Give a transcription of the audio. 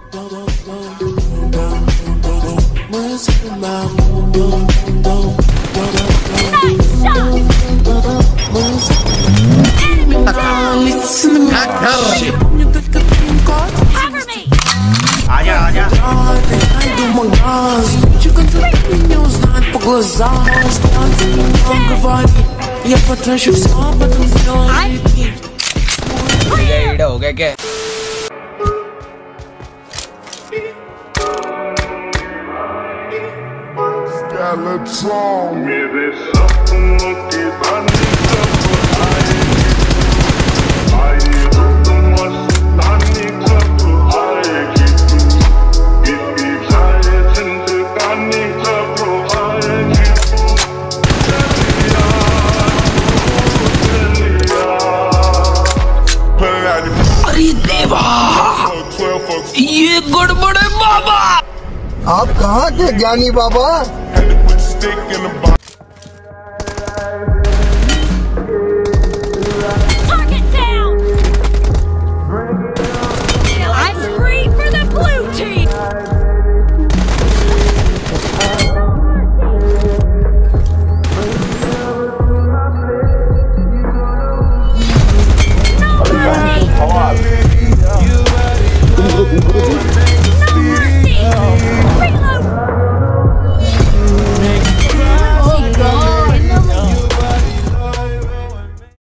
Я потрачу все, потом сделаю हो गया क्या? मेरे सपनों की रानी कब आएगी, आई हो तुम मस्तानी कब आएगी, तू इतनी जाए जिंदगानी कब आएगी, अरे देवा, ये गड़बड़ है बाबा। आप कहाँ थे ज्ञानी बाबा?